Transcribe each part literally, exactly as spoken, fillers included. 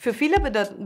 Für viele bedeutet...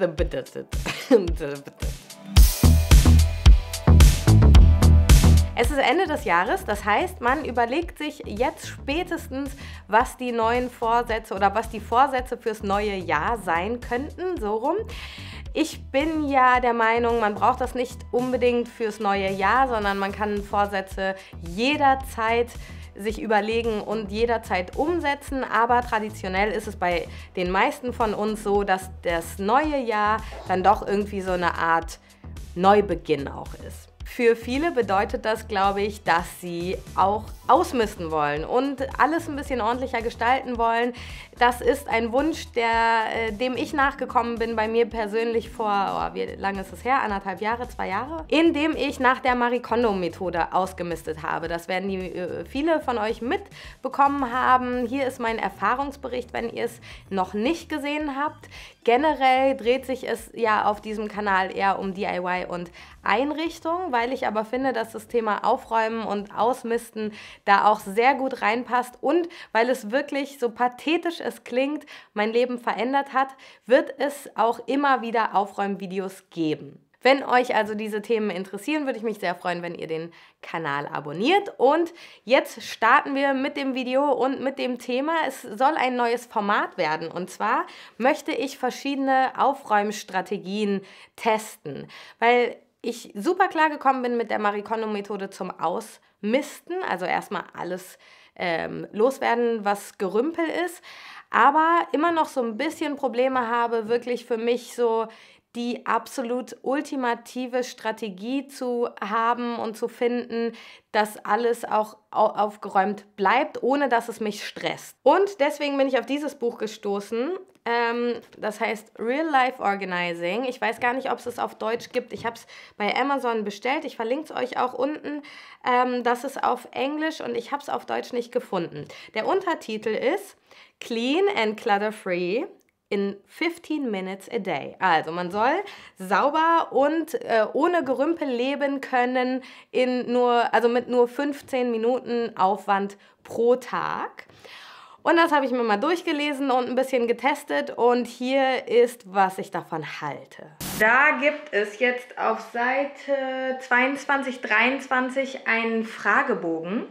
Es ist Ende des Jahres, das heißt, man überlegt sich jetzt spätestens, was die neuen Vorsätze oder was die Vorsätze fürs neue Jahr sein könnten, so rum. Ich bin ja der Meinung, man braucht das nicht unbedingt fürs neue Jahr, sondern man kann Vorsätze jederzeit sich überlegen und jederzeit umsetzen, aber traditionell ist es bei den meisten von uns so, dass das neue Jahr dann doch irgendwie so eine Art Neubeginn auch ist. Für viele bedeutet das, glaube ich, dass sie auch ausmisten wollen und alles ein bisschen ordentlicher gestalten wollen. Das ist ein Wunsch, der, dem ich nachgekommen bin, bei mir persönlich vor, oh, wie lange ist es her? Anderthalb Jahre, zwei Jahre? Indem ich nach der Marie Kondo-Methode ausgemistet habe. Das werden die, viele von euch mitbekommen haben. Hier ist mein Erfahrungsbericht, wenn ihr es noch nicht gesehen habt. Generell dreht sich es ja auf diesem Kanal eher um D I Y und Einrichtung, weil ich aber finde, dass das Thema Aufräumen und Ausmisten da auch sehr gut reinpasst und weil es wirklich, so pathetisch es klingt, mein Leben verändert hat, wird es auch immer wieder Aufräumvideos geben. Wenn euch also diese Themen interessieren, würde ich mich sehr freuen, wenn ihr den Kanal abonniert. Und jetzt starten wir mit dem Video und mit dem Thema. Es soll ein neues Format werden. Und zwar möchte ich verschiedene Aufräumstrategien testen, weil ich super klar gekommen bin mit der Marie Kondo-Methode zum Ausmisten. Also erstmal alles ähm, loswerden, was Gerümpel ist. Aber immer noch so ein bisschen Probleme habe, wirklich für mich so die absolut ultimative Strategie zu haben und zu finden, dass alles auch aufgeräumt bleibt, ohne dass es mich stresst. Und deswegen bin ich auf dieses Buch gestoßen. Ähm, das heißt Real Life Organizing. Ich weiß gar nicht, ob es es auf Deutsch gibt. Ich habe es bei Amazon bestellt. Ich verlinke es euch auch unten. Ähm, das ist auf Englisch und ich habe es auf Deutsch nicht gefunden. Der Untertitel ist Clean and Clutter-Free in fifteen minutes a day. Also man soll sauber und äh, ohne Gerümpel leben können in nur, also mit nur fünfzehn Minuten Aufwand pro Tag. Und das habe ich mir mal durchgelesen und ein bisschen getestet und hier ist, was ich davon halte. Da gibt es jetzt auf Seite zweiundzwanzig, dreiundzwanzig einen Fragebogen,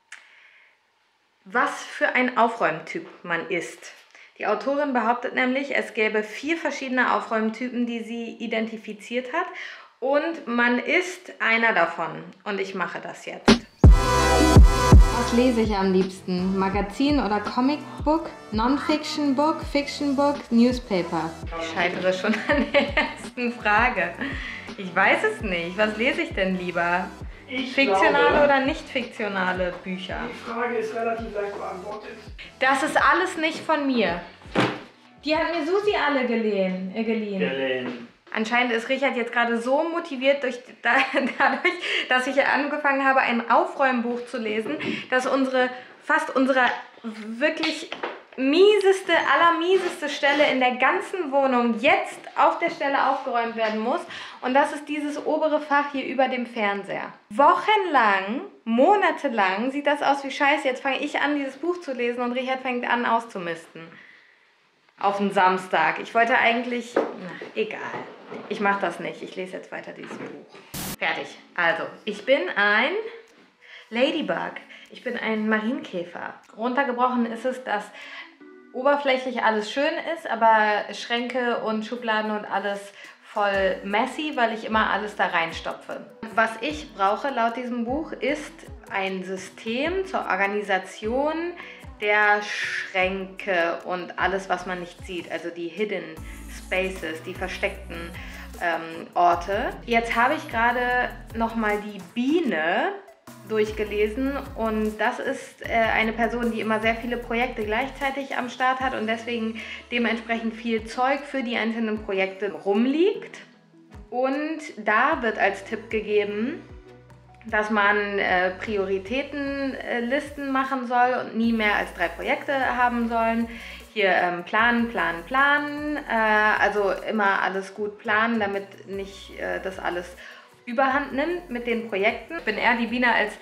was für ein Aufräumtyp man ist. Die Autorin behauptet nämlich, es gäbe vier verschiedene Aufräumtypen, die sie identifiziert hat und man ist einer davon und ich mache das jetzt. Was lese ich am liebsten? Magazin oder Comicbook? Non-Fiction Book, Fiction Book, Newspaper? Ich scheitere schon an der ersten Frage. Ich weiß es nicht. Was lese ich denn lieber? Ich fiktionale glaube, oder nicht fiktionale Bücher? Die Frage ist relativ leicht beantwortet. Das ist alles nicht von mir. Die hat mir Susi alle geliehen. Äh, geliehen. Geliehen. Anscheinend ist Richard jetzt gerade so motiviert durch, da, dadurch, dass ich angefangen habe, ein Aufräumbuch zu lesen, dass unsere, fast unsere wirklich mieseste, allermieseste Stelle in der ganzen Wohnung jetzt auf der Stelle aufgeräumt werden muss. Und das ist dieses obere Fach hier über dem Fernseher. Wochenlang, monatelang sieht das aus wie Scheiße. Jetzt fange ich an, dieses Buch zu lesen und Richard fängt an, auszumisten. Auf den Samstag. Ich wollte eigentlich... Na, egal. Ich mache das nicht. Ich lese jetzt weiter dieses Buch. Fertig. Also, ich bin ein Ladybug. Ich bin ein Marienkäfer. Runtergebrochen ist es, dass oberflächlich alles schön ist, aber Schränke und Schubladen und alles voll messy, weil ich immer alles da reinstopfe. Was ich brauche laut diesem Buch ist ein System zur Organisation der Schränke und alles, was man nicht sieht, also die Hidden Spaces, die versteckten ähm, Orte. Jetzt habe ich gerade nochmal die Biene durchgelesen und das ist äh, eine Person, die immer sehr viele Projekte gleichzeitig am Start hat und deswegen dementsprechend viel Zeug für die einzelnen Projekte rumliegt. Und da wird als Tipp gegeben, dass man äh, Prioritätenlisten machen soll und nie mehr als drei Projekte haben sollen. Hier ähm, planen, planen, planen, äh, also immer alles gut planen, damit nicht äh, das alles Überhand nimmt mit den Projekten. Ich bin eher die Biene als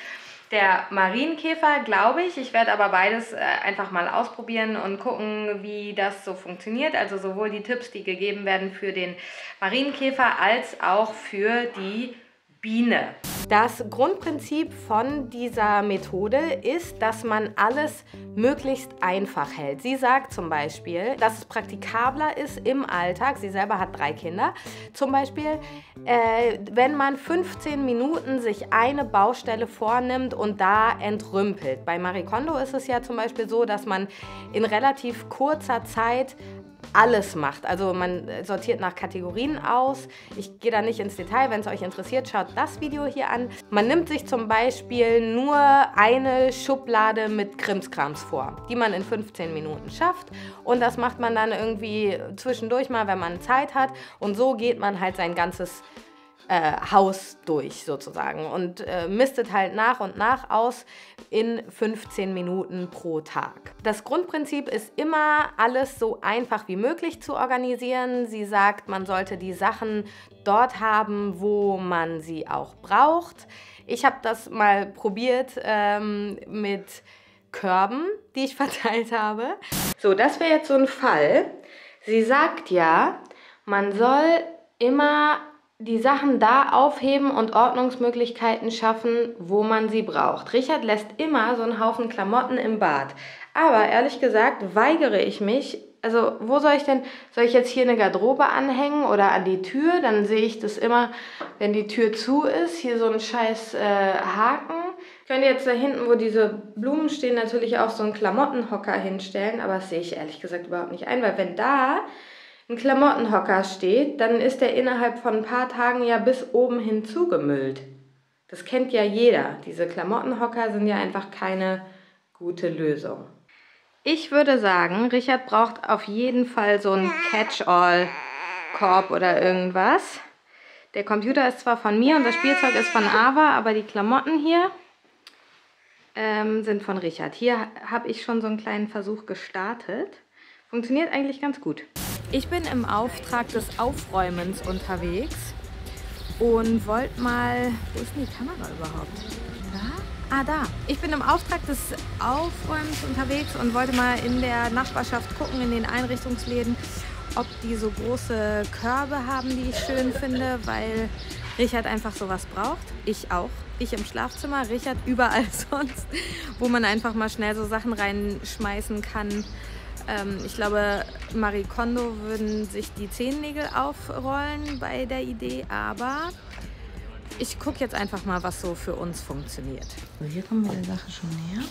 Der Marienkäfer, glaube ich. Ich werde aber beides äh, einfach mal ausprobieren und gucken, wie das so funktioniert. Also sowohl die Tipps, die gegeben werden für den Marienkäfer, als auch für die Biene. Das Grundprinzip von dieser Methode ist, dass man alles möglichst einfach hält. Sie sagt zum Beispiel, dass es praktikabler ist im Alltag, sie selber hat drei Kinder, zum Beispiel, äh, wenn man fünfzehn Minuten sich eine Baustelle vornimmt und da entrümpelt. Bei Marie Kondo ist es ja zum Beispiel so, dass man in relativ kurzer Zeit alles macht. Also man sortiert nach Kategorien aus. Ich gehe da nicht ins Detail. Wenn es euch interessiert, schaut das Video hier an. Man nimmt sich zum Beispiel nur eine Schublade mit Krimskrams vor, die man in fünfzehn Minuten schafft. Und das macht man dann irgendwie zwischendurch mal, wenn man Zeit hat. Und so geht man halt sein ganzes Äh, Haus durch sozusagen und äh, mistet halt nach und nach aus in fünfzehn Minuten pro Tag. Das Grundprinzip ist immer, alles so einfach wie möglich zu organisieren. Sie sagt, man sollte die Sachen dort haben, wo man sie auch braucht. Ich habe das mal probiert ähm, mit Körben, die ich verteilt habe. So, das wäre jetzt so ein Fall. Sie sagt ja, man soll immer die Sachen da aufheben und Ordnungsmöglichkeiten schaffen, wo man sie braucht. Richard lässt immer so einen Haufen Klamotten im Bad. Aber ehrlich gesagt weigere ich mich, also wo soll ich denn, soll ich jetzt hier eine Garderobe anhängen oder an die Tür? Dann sehe ich das immer, wenn die Tür zu ist, hier so ein scheiß äh, Haken. Ich könnte jetzt da hinten, wo diese Blumen stehen, natürlich auch so einen Klamottenhocker hinstellen, aber das sehe ich ehrlich gesagt überhaupt nicht ein, weil wenn da ein Klamottenhocker steht, dann ist der innerhalb von ein paar Tagen ja bis oben hin zugemüllt. Das kennt ja jeder. Diese Klamottenhocker sind ja einfach keine gute Lösung. Ich würde sagen, Richard braucht auf jeden Fall so einen Catch-all-Korb oder irgendwas. Der Computer ist zwar von mir und das Spielzeug ist von Ava, aber die Klamotten hier ähm, sind von Richard. Hier habe ich schon so einen kleinen Versuch gestartet. Funktioniert eigentlich ganz gut. Ich bin im Auftrag des Aufräumens unterwegs und wollte mal... Wo ist denn die Kamera überhaupt? Da? Ah, da. Ich bin im Auftrag des Aufräumens unterwegs und wollte mal in der Nachbarschaft gucken, in den Einrichtungsläden, ob die so große Körbe haben, die ich schön finde, weil Richard einfach sowas braucht. Ich auch. Ich im Schlafzimmer, Richard überall sonst, wo man einfach mal schnell so Sachen reinschmeißen kann. Ich glaube, Marie Kondo würden sich die Zehennägel aufrollen bei der Idee, aber ich gucke jetzt einfach mal, was so für uns funktioniert. So, hier kommen wir der Sache schon näher.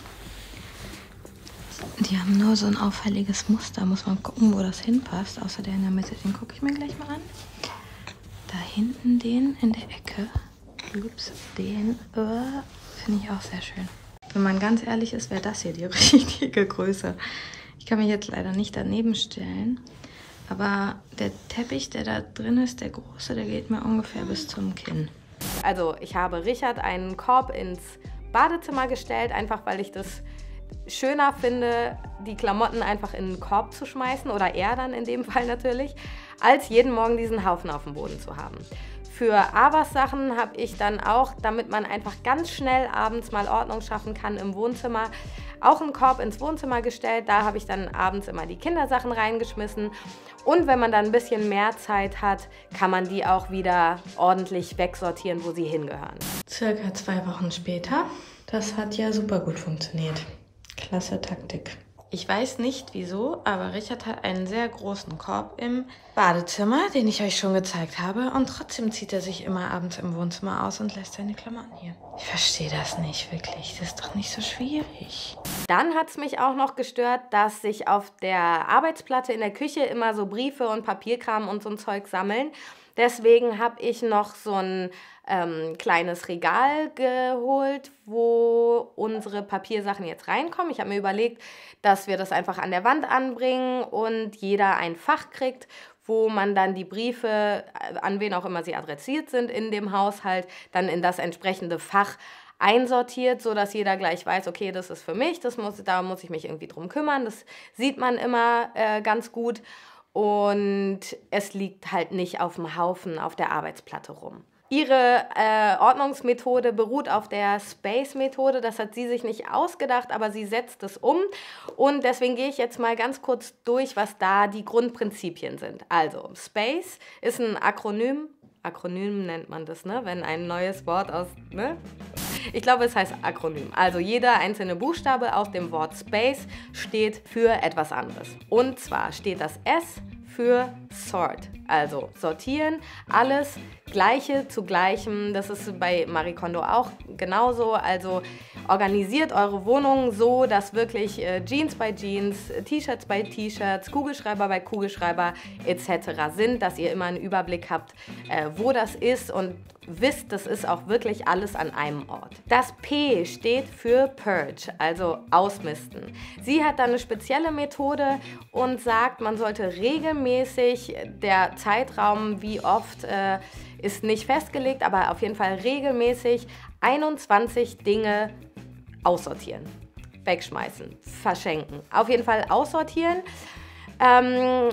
Die haben nur so ein auffälliges Muster, muss man gucken, wo das hinpasst. Außer der in der Mitte, den gucke ich mir gleich mal an. Da hinten den in der Ecke, ups, den uh, finde ich auch sehr schön. Wenn man ganz ehrlich ist, wäre das hier die richtige Größe. Ich kann mich jetzt leider nicht daneben stellen, aber der Teppich, der da drin ist, der große, der geht mir ungefähr bis zum Kinn. Also ich habe Richard einen Korb ins Badezimmer gestellt, einfach weil ich das schöner finde, die Klamotten einfach in den Korb zu schmeißen, oder er dann in dem Fall natürlich, als jeden Morgen diesen Haufen auf dem Boden zu haben. Für Avas Sachen habe ich dann auch, damit man einfach ganz schnell abends mal Ordnung schaffen kann im Wohnzimmer, auch einen Korb ins Wohnzimmer gestellt. Da habe ich dann abends immer die Kindersachen reingeschmissen. Und wenn man dann ein bisschen mehr Zeit hat, kann man die auch wieder ordentlich wegsortieren, wo sie hingehören. Circa zwei Wochen später. Das hat ja super gut funktioniert. Klasse Taktik. Ich weiß nicht wieso, aber Richard hat einen sehr großen Korb im Badezimmer, den ich euch schon gezeigt habe. Und trotzdem zieht er sich immer abends im Wohnzimmer aus und lässt seine Klamotten hier. Ich verstehe das nicht wirklich. Das ist doch nicht so schwierig. Dann hat es mich auch noch gestört, dass sich auf der Arbeitsplatte in der Küche immer so Briefe und Papierkram und so ein Zeug sammeln. Deswegen habe ich noch so ein ähm, kleines Regal geholt, wo unsere Papiersachen jetzt reinkommen. Ich habe mir überlegt, dass wir das einfach an der Wand anbringen und jeder ein Fach kriegt, wo man dann die Briefe, an wen auch immer sie adressiert sind in dem Haushalt, dann in das entsprechende Fach einsortiert, sodass jeder gleich weiß, okay, das ist für mich, das muss, da muss ich mich irgendwie drum kümmern. Das sieht man immer äh, ganz gut. Und es liegt halt nicht auf dem Haufen auf der Arbeitsplatte rum. Ihre äh, Ordnungsmethode beruht auf der Space-Methode. Das hat sie sich nicht ausgedacht, aber sie setzt es um. Und deswegen gehe ich jetzt mal ganz kurz durch, was da die Grundprinzipien sind. Also, Space ist ein Akronym. Akronym nennt man das, ne? Wenn ein neues Wort aus... Ne? Ich glaube, es heißt Akronym. Also jeder einzelne Buchstabe aus dem Wort Space steht für etwas anderes. Und zwar steht das S für Sort, also sortieren, alles Gleiche zu Gleichem. Das ist bei Marie Kondo auch genauso. Also organisiert eure Wohnung so, dass wirklich äh, Jeans bei Jeans, T-Shirts bei T-Shirts, Kugelschreiber bei Kugelschreiber et cetera sind, dass ihr immer einen Überblick habt, äh, wo das ist und wisst, das ist auch wirklich alles an einem Ort. Das P steht für Purge, also ausmisten. Sie hat dann eine spezielle Methode und sagt, man sollte regelmäßig, der Zeitraum, wie oft, äh, ist nicht festgelegt, aber auf jeden Fall regelmäßig einundzwanzig Dinge aussortieren, wegschmeißen, verschenken. Auf jeden Fall aussortieren ähm,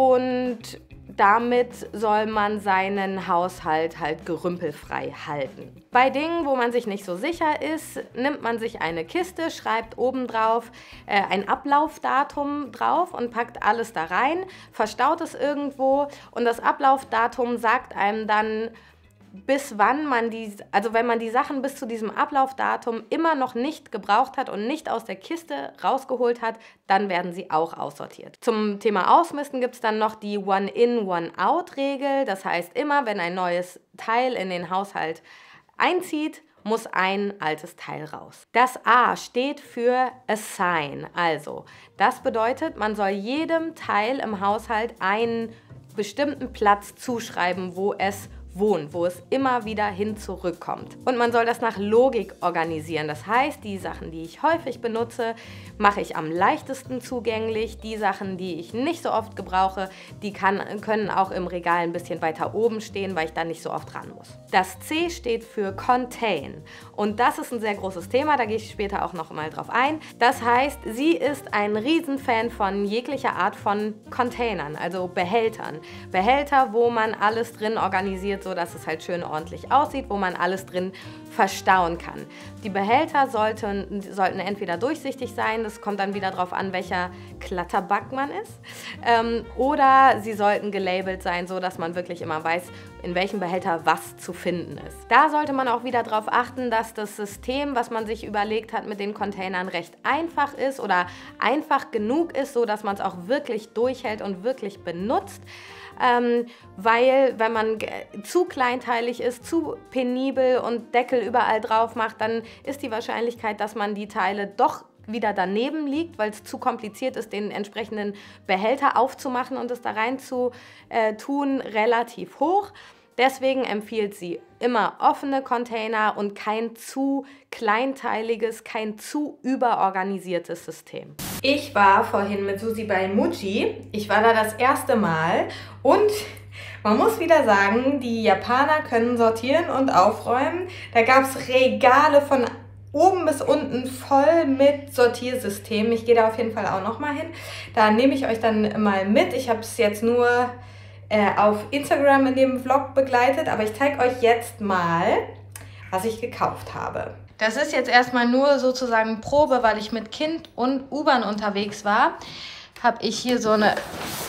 und damit soll man seinen Haushalt halt gerümpelfrei halten. Bei Dingen, wo man sich nicht so sicher ist, nimmt man sich eine Kiste, schreibt obendrauf äh, ein Ablaufdatum drauf und packt alles da rein, verstaut es irgendwo und das Ablaufdatum sagt einem dann, bis wann man die, also wenn man die Sachen bis zu diesem Ablaufdatum immer noch nicht gebraucht hat und nicht aus der Kiste rausgeholt hat, dann werden sie auch aussortiert. Zum Thema Ausmisten gibt es dann noch die One-in, One-out-Regel. Das heißt, immer wenn ein neues Teil in den Haushalt einzieht, muss ein altes Teil raus. Das A steht für Assign. Also, das bedeutet, man soll jedem Teil im Haushalt einen bestimmten Platz zuschreiben, wo es wohnt, wo es immer wieder hin zurückkommt. Und man soll das nach Logik organisieren. Das heißt, die Sachen, die ich häufig benutze, mache ich am leichtesten zugänglich. Die Sachen, die ich nicht so oft gebrauche, die kann, können auch im Regal ein bisschen weiter oben stehen, weil ich da nicht so oft ran muss. Das C steht für Contain. Und das ist ein sehr großes Thema, da gehe ich später auch noch mal drauf ein. Das heißt, sie ist ein Riesenfan von jeglicher Art von Containern, also Behältern. Behälter, wo man alles drin organisiert, so dass es halt schön ordentlich aussieht, wo man alles drin verstauen kann. Die Behälter sollten, sollten entweder durchsichtig sein, das kommt dann wieder darauf an, welcher Klatterback man ist, ähm, oder sie sollten gelabelt sein, so dass man wirklich immer weiß, in welchem Behälter was zu finden ist. Da sollte man auch wieder darauf achten, dass das System, was man sich überlegt hat mit den Containern, recht einfach ist oder einfach genug ist, so dass man es auch wirklich durchhält und wirklich benutzt. Ähm, weil wenn man zu kleinteilig ist, zu penibel und Deckel überall drauf macht, dann ist die Wahrscheinlichkeit, dass man die Teile doch wieder daneben liegt, weil es zu kompliziert ist, den entsprechenden Behälter aufzumachen und es da rein zu äh, tun, relativ hoch. Deswegen empfiehlt sie immer offene Container und kein zu kleinteiliges, kein zu überorganisiertes System. Ich war vorhin mit Susi bei Muji. Ich war da das erste Mal und man muss wieder sagen, die Japaner können sortieren und aufräumen. Da gab es Regale von oben bis unten voll mit Sortiersystemen. Ich gehe da auf jeden Fall auch noch mal hin. Da nehme ich euch dann mal mit. Ich habe es jetzt nur äh, auf Instagram in dem Vlog begleitet, aber ich zeige euch jetzt mal, was ich gekauft habe. Das ist jetzt erstmal nur sozusagen Probe, weil ich mit Kind und U-Bahn unterwegs war. Habe ich hier so eine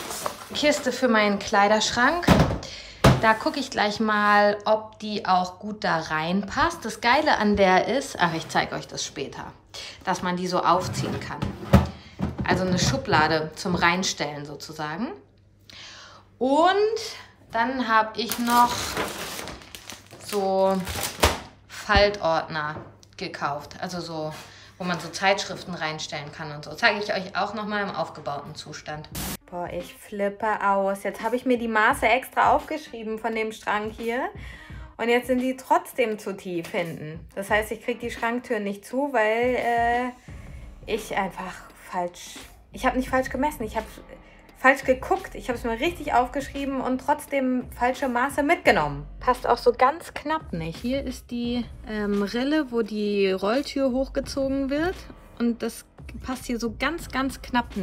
Kiste für meinen Kleiderschrank. Da gucke ich gleich mal, ob die auch gut da reinpasst. Das Geile an der ist, ach, ich zeige euch das später, dass man die so aufziehen kann. Also eine Schublade zum Reinstellen sozusagen. Und dann habe ich noch so Faltordner gekauft. Also so, wo man so Zeitschriften reinstellen kann und so. Zeige ich euch auch nochmal im aufgebauten Zustand. Boah, ich flippe aus. Jetzt habe ich mir die Maße extra aufgeschrieben von dem Schrank hier. Und jetzt sind die trotzdem zu tief hinten. Das heißt, ich kriege die Schranktür nicht zu, weil äh, ich einfach falsch... Ich habe nicht falsch gemessen. Ich habe falsch geguckt. Ich habe es mir richtig aufgeschrieben und trotzdem falsche Maße mitgenommen. Passt auch so ganz knapp nicht. Hier ist die ähm, Rille, wo die Rolltür hochgezogen wird. Und das passt hier so ganz, ganz knapp nicht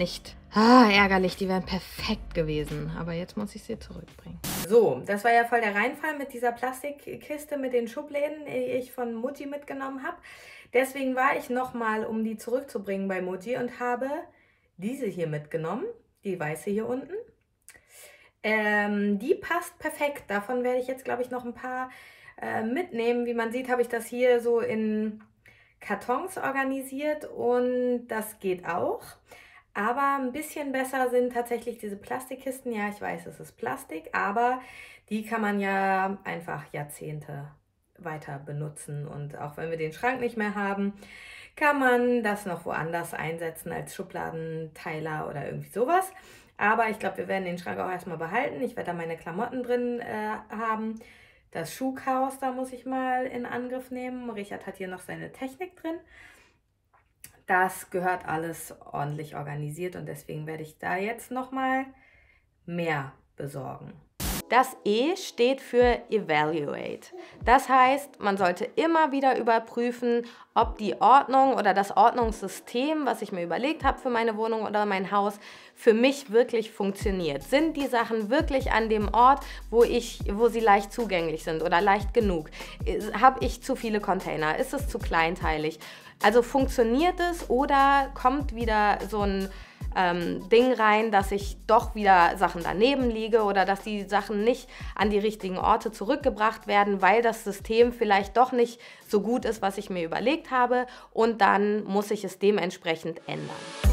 Ah, ärgerlich, die wären perfekt gewesen. Aber jetzt muss ich sie zurückbringen. So, das war ja voll der Reinfall mit dieser Plastikkiste mit den Schubläden, die ich von Mutti mitgenommen habe. Deswegen war ich nochmal, um die zurückzubringen bei Mutti und habe diese hier mitgenommen, die weiße hier unten. Ähm, die passt perfekt. Davon werde ich jetzt, glaube ich, noch ein paar äh, mitnehmen. Wie man sieht, habe ich das hier so in Kartons organisiert und das geht auch. Aber ein bisschen besser sind tatsächlich diese Plastikkisten. Ja, ich weiß, es ist Plastik, aber die kann man ja einfach Jahrzehnte weiter benutzen. Und auch wenn wir den Schrank nicht mehr haben, kann man das noch woanders einsetzen als Schubladenteiler oder irgendwie sowas. Aber ich glaube, wir werden den Schrank auch erstmal behalten. Ich werde da meine Klamotten drin äh, haben. Das Schuhchaos, da muss ich mal in Angriff nehmen. Richard hat hier noch seine Technik drin. Das gehört alles ordentlich organisiert und deswegen werde ich da jetzt nochmal mehr besorgen. Das E steht für Evaluate. Das heißt, man sollte immer wieder überprüfen, ob die Ordnung oder das Ordnungssystem, was ich mir überlegt habe für meine Wohnung oder mein Haus, für mich wirklich funktioniert. Sind die Sachen wirklich an dem Ort, wo, ich, wo sie leicht zugänglich sind oder leicht genug? Habe ich zu viele Container? Ist es zu kleinteilig? Also funktioniert es oder kommt wieder so ein ähm, Ding rein, dass ich doch wieder Sachen daneben liege oder dass die Sachen nicht an die richtigen Orte zurückgebracht werden, weil das System vielleicht doch nicht so gut ist, was ich mir überlegt habe, und dann muss ich es dementsprechend ändern.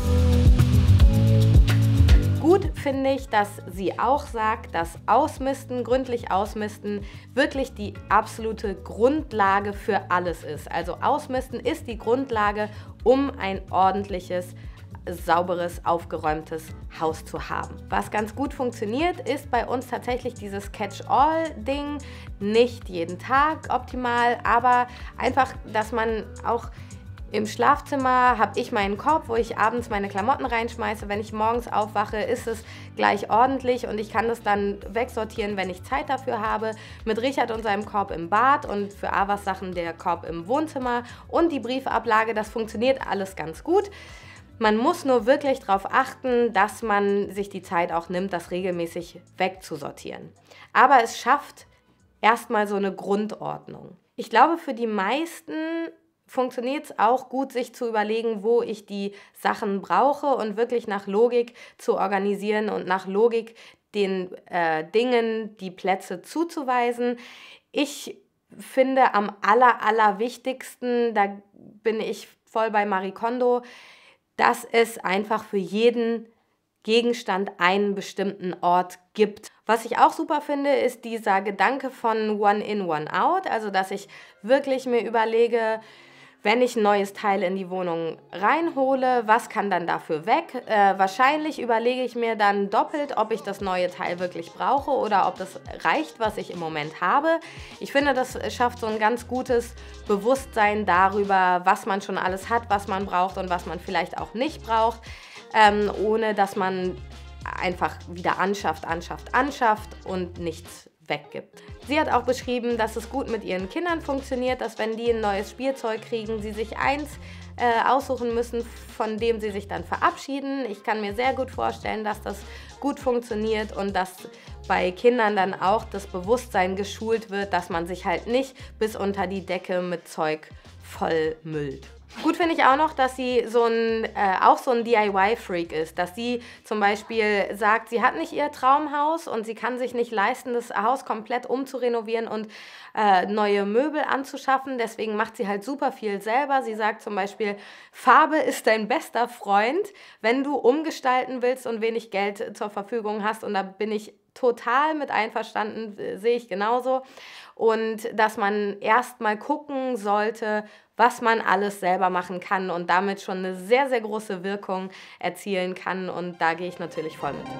Gut finde ich, dass sie auch sagt, dass Ausmisten, gründlich ausmisten, wirklich die absolute Grundlage für alles ist. Also Ausmisten ist die Grundlage, um ein ordentliches, sauberes, aufgeräumtes Haus zu haben. Was ganz gut funktioniert, ist bei uns tatsächlich dieses Catch-all-Ding. Nicht jeden Tag optimal, aber einfach, dass man auch im Schlafzimmer habe ich meinen Korb, wo ich abends meine Klamotten reinschmeiße. Wenn ich morgens aufwache, ist es gleich ordentlich und ich kann das dann wegsortieren, wenn ich Zeit dafür habe. Mit Richard und seinem Korb im Bad und für Avas Sachen der Korb im Wohnzimmer und die Briefablage, das funktioniert alles ganz gut. Man muss nur wirklich darauf achten, dass man sich die Zeit auch nimmt, das regelmäßig wegzusortieren. Aber es schafft erstmal so eine Grundordnung. Ich glaube, für die meisten funktioniert es auch gut, sich zu überlegen, wo ich die Sachen brauche und wirklich nach Logik zu organisieren und nach Logik den äh, Dingen die Plätze zuzuweisen. Ich finde am aller, aller wichtigsten, da bin ich voll bei Marie Kondo, dass es einfach für jeden Gegenstand einen bestimmten Ort gibt. Was ich auch super finde, ist dieser Gedanke von One in, One out, also dass ich wirklich mir überlege, wenn ich ein neues Teil in die Wohnung reinhole, was kann dann dafür weg? Äh, wahrscheinlich überlege ich mir dann doppelt, ob ich das neue Teil wirklich brauche oder ob das reicht, was ich im Moment habe. Ich finde, das schafft so ein ganz gutes Bewusstsein darüber, was man schon alles hat, was man braucht und was man vielleicht auch nicht braucht, ähm, ohne dass man einfach wieder anschafft, anschafft, anschafft und nichts weggibt. Sie hat auch beschrieben, dass es gut mit ihren Kindern funktioniert, dass wenn die ein neues Spielzeug kriegen, sie sich eins äh, aussuchen müssen, von dem sie sich dann verabschieden. Ich kann mir sehr gut vorstellen, dass das gut funktioniert und dass bei Kindern dann auch das Bewusstsein geschult wird, dass man sich halt nicht bis unter die Decke mit Zeug vollmüllt. Gut finde ich auch noch, dass sie so ein, äh, auch so ein D I Y-Freak ist, dass sie zum Beispiel sagt, sie hat nicht ihr Traumhaus und sie kann sich nicht leisten, das Haus komplett umzurenovieren und äh, neue Möbel anzuschaffen, deswegen macht sie halt super viel selber. Sie sagt zum Beispiel, Farbe ist dein bester Freund, wenn du umgestalten willst und wenig Geld zur Verfügung hast, und da bin ich total mit einverstanden, sehe ich genauso. Und dass man erst mal gucken sollte, was man alles selber machen kann und damit schon eine sehr, sehr große Wirkung erzielen kann, und da gehe ich natürlich voll mit.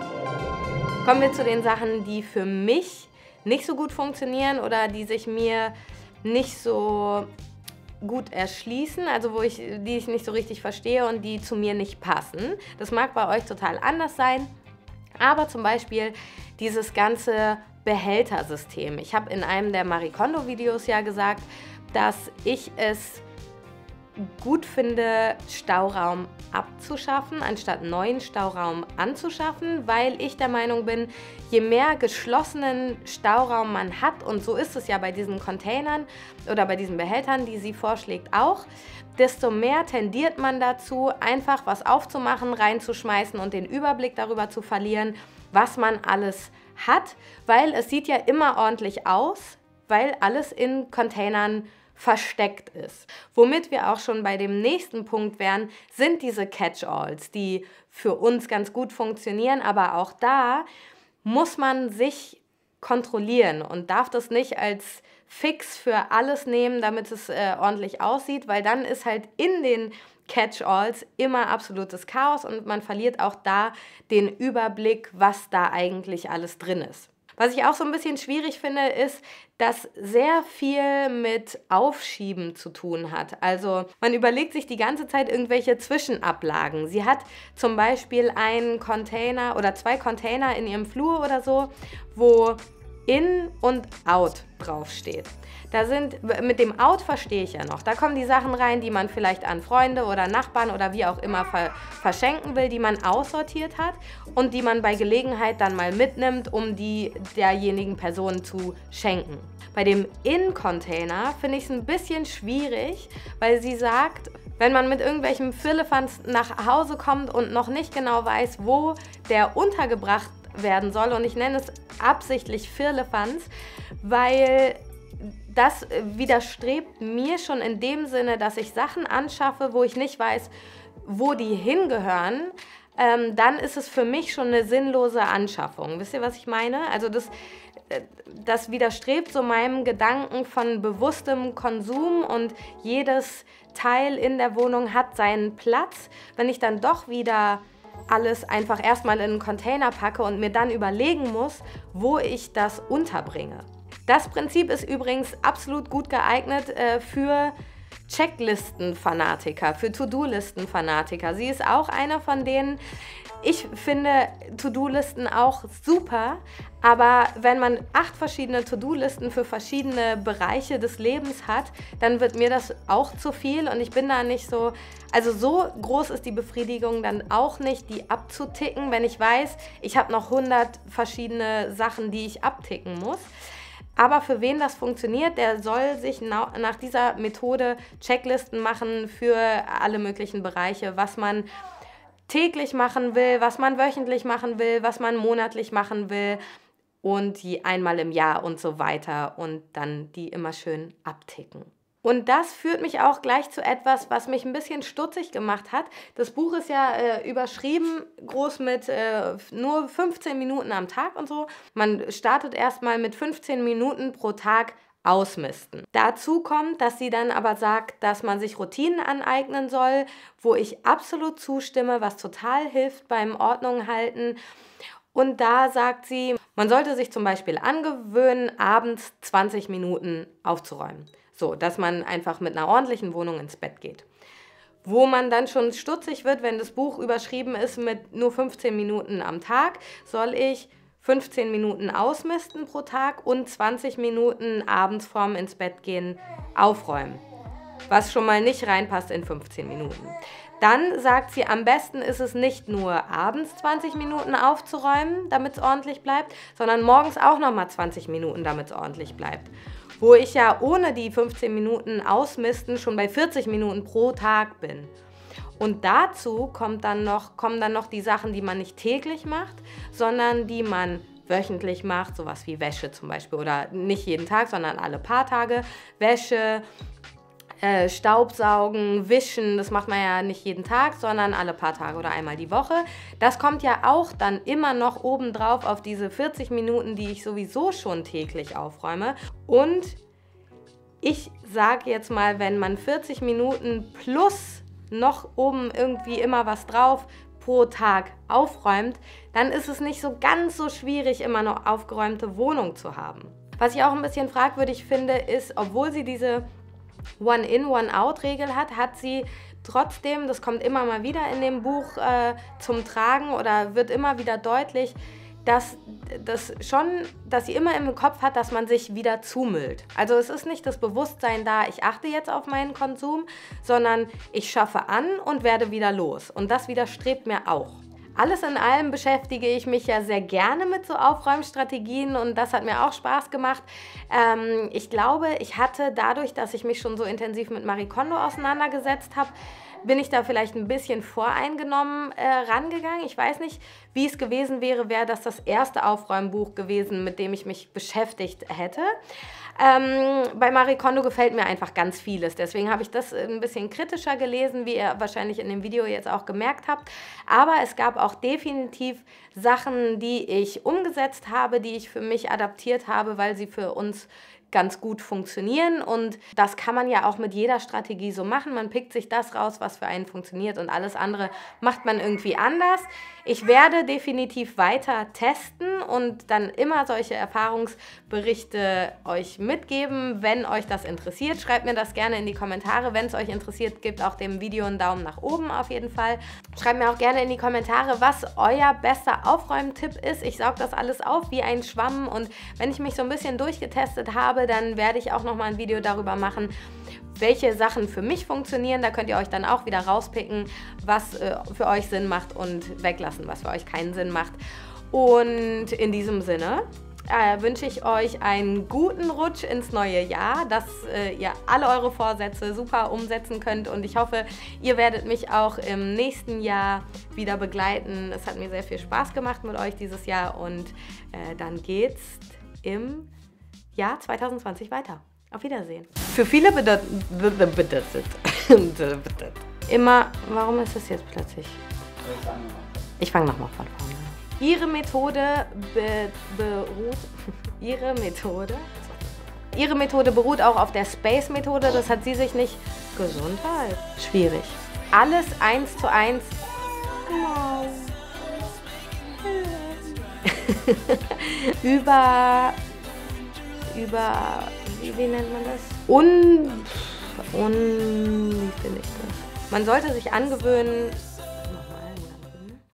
Kommen wir zu den Sachen, die für mich nicht so gut funktionieren oder die sich mir nicht so gut erschließen, also wo ich, die ich nicht so richtig verstehe und die zu mir nicht passen. Das mag bei euch total anders sein, aber zum Beispiel dieses ganze Behältersystem. Ich habe in einem der Marie Kondo Videos ja gesagt, dass ich es gut finde, Stauraum abzuschaffen, anstatt neuen Stauraum anzuschaffen, weil ich der Meinung bin, je mehr geschlossenen Stauraum man hat, und so ist es ja bei diesen Containern oder bei diesen Behältern, die sie vorschlägt, auch, desto mehr tendiert man dazu, einfach was aufzumachen, reinzuschmeißen und den Überblick darüber zu verlieren, was man alles hat, weil es sieht ja immer ordentlich aus, weil alles in Containern versteckt ist. Womit wir auch schon bei dem nächsten Punkt wären, sind diese Catch-alls, die für uns ganz gut funktionieren, aber auch da muss man sich kontrollieren und darf das nicht als Fix für alles nehmen, damit es äh, ordentlich aussieht, weil dann ist halt in den Catch-alls immer absolutes Chaos und man verliert auch da den Überblick, was da eigentlich alles drin ist. Was ich auch so ein bisschen schwierig finde, ist, dass sehr viel mit Aufschieben zu tun hat. Also man überlegt sich die ganze Zeit irgendwelche Zwischenablagen. Sie hat zum Beispiel einen Container oder zwei Container in ihrem Flur oder so, wo In und Out draufsteht. Da sind, mit dem Out verstehe ich ja noch. Da kommen die Sachen rein, die man vielleicht an Freunde oder Nachbarn oder wie auch immer ver verschenken will, die man aussortiert hat und die man bei Gelegenheit dann mal mitnimmt, um die derjenigen Person zu schenken. Bei dem In-Container finde ich es ein bisschen schwierig, weil sie sagt, wenn man mit irgendwelchem Firlefanz nach Hause kommt und noch nicht genau weiß, wo der untergebracht werden soll, und ich nenne es absichtlich Firlefanz, weil das widerstrebt mir schon in dem Sinne, dass ich Sachen anschaffe, wo ich nicht weiß, wo die hingehören, ähm, dann ist es für mich schon eine sinnlose Anschaffung. Wisst ihr, was ich meine? Also das, das widerstrebt so meinem Gedanken von bewusstem Konsum und jedes Teil in der Wohnung hat seinen Platz. Wenn ich dann doch wieder alles einfach erstmal in einen Container packe und mir dann überlegen muss, wo ich das unterbringe. Das Prinzip ist übrigens absolut gut geeignet äh, für Checklisten-Fanatiker, für To-Do-Listen-Fanatiker. Sie ist auch einer von denen. Ich finde To-Do-Listen auch super, aber wenn man acht verschiedene To-Do-Listen für verschiedene Bereiche des Lebens hat, dann wird mir das auch zu viel und ich bin da nicht so, also so groß ist die Befriedigung dann auch nicht, die abzuticken, wenn ich weiß, ich habe noch hundert verschiedene Sachen, die ich abticken muss. Aber für wen das funktioniert, der soll sich nach dieser Methode Checklisten machen für alle möglichen Bereiche, was man täglich machen will, was man wöchentlich machen will, was man monatlich machen will und die einmal im Jahr und so weiter und dann die immer schön abticken. Und das führt mich auch gleich zu etwas, was mich ein bisschen stutzig gemacht hat. Das Buch ist ja äh, überschrieben, groß mit äh, nur fünfzehn Minuten am Tag und so. Man startet erstmal mit fünfzehn Minuten pro Tag ausmisten. Dazu kommt, dass sie dann aber sagt, dass man sich Routinen aneignen soll, wo ich absolut zustimme, was total hilft beim Ordnung halten. Und da sagt sie, man sollte sich zum Beispiel angewöhnen, abends zwanzig Minuten aufzuräumen. So, dass man einfach mit einer ordentlichen Wohnung ins Bett geht. Wo man dann schon stutzig wird, wenn das Buch überschrieben ist mit nur fünfzehn Minuten am Tag, soll ich fünfzehn Minuten ausmisten pro Tag und zwanzig Minuten abends vorm ins Bett gehen aufräumen. Was schon mal nicht reinpasst in fünfzehn Minuten. Dann sagt sie, am besten ist es nicht nur abends zwanzig Minuten aufzuräumen, damit es ordentlich bleibt, sondern morgens auch nochmal zwanzig Minuten, damit es ordentlich bleibt. Wo ich ja ohne die fünfzehn Minuten Ausmisten schon bei vierzig Minuten pro Tag bin. Und dazu kommt dann noch, kommen dann noch die Sachen, die man nicht täglich macht, sondern die man wöchentlich macht, sowas wie Wäsche zum Beispiel, oder nicht jeden Tag, sondern alle paar Tage. Wäsche, äh, Staubsaugen, Wischen, das macht man ja nicht jeden Tag, sondern alle paar Tage oder einmal die Woche. Das kommt ja auch dann immer noch obendrauf auf diese vierzig Minuten, die ich sowieso schon täglich aufräume. Und ich sage jetzt mal, wenn man vierzig Minuten plus noch oben irgendwie immer was drauf pro Tag aufräumt, dann ist es nicht so ganz so schwierig, immer noch aufgeräumte Wohnung zu haben. Was ich auch ein bisschen fragwürdig finde, ist, obwohl sie diese One-in, One-out-Regel hat, hat sie trotzdem, das kommt immer mal wieder in dem Buch äh, zum Tragen oder wird immer wieder deutlich, dass, dass, schon, dass sie immer im Kopf hat, dass man sich wieder zumüllt. Also es ist nicht das Bewusstsein da, ich achte jetzt auf meinen Konsum, sondern ich schaffe an und werde wieder los. Und das widerstrebt mir auch. Alles in allem beschäftige ich mich ja sehr gerne mit so Aufräumstrategien und das hat mir auch Spaß gemacht. Ähm, ich glaube, ich hatte dadurch, dass ich mich schon so intensiv mit Marie Kondo auseinandergesetzt habe, bin ich da vielleicht ein bisschen voreingenommen äh, rangegangen. Ich weiß nicht, wie es gewesen wäre, wäre das das erste Aufräumbuch gewesen, mit dem ich mich beschäftigt hätte. Ähm, bei Marie Kondo gefällt mir einfach ganz vieles. Deswegen habe ich das ein bisschen kritischer gelesen, wie ihr wahrscheinlich in dem Video jetzt auch gemerkt habt. Aber es gab auch definitiv Sachen, die ich umgesetzt habe, die ich für mich adaptiert habe, weil sie für uns ganz gut funktionieren und das kann man ja auch mit jeder Strategie so machen. Man pickt sich das raus, was für einen funktioniert und alles andere macht man irgendwie anders. Ich werde definitiv weiter testen und dann immer solche Erfahrungsberichte euch mitgeben, wenn euch das interessiert. Schreibt mir das gerne in die Kommentare. Wenn es euch interessiert, gebt auch dem Video einen Daumen nach oben auf jeden Fall. Schreibt mir auch gerne in die Kommentare, was euer bester Aufräumtipp ist. Ich sauge das alles auf wie ein Schwamm und wenn ich mich so ein bisschen durchgetestet habe, dann werde ich auch nochmal ein Video darüber machen, welche Sachen für mich funktionieren. Da könnt ihr euch dann auch wieder rauspicken, was äh, für euch Sinn macht und weglassen, was für euch keinen Sinn macht. Und in diesem Sinne äh, wünsche ich euch einen guten Rutsch ins neue Jahr, dass äh, ihr alle eure Vorsätze super umsetzen könnt und ich hoffe, ihr werdet mich auch im nächsten Jahr wieder begleiten. Es hat mir sehr viel Spaß gemacht mit euch dieses Jahr und äh, dann geht's im Jahr zwanzig zwanzig weiter. Auf Wiedersehen. Für viele bedeutet immer, warum ist das jetzt plötzlich? Ich fange nochmal von vorne. Ihre Methode be beruht, ihre Methode, ihre Methode beruht auch auf der Space-Methode. Das hat sie sich nicht, Gesundheit, schwierig. Alles eins zu eins. über über, wie, wie nennt man das? Un, un, wie finde ich das? Man sollte sich angewöhnen,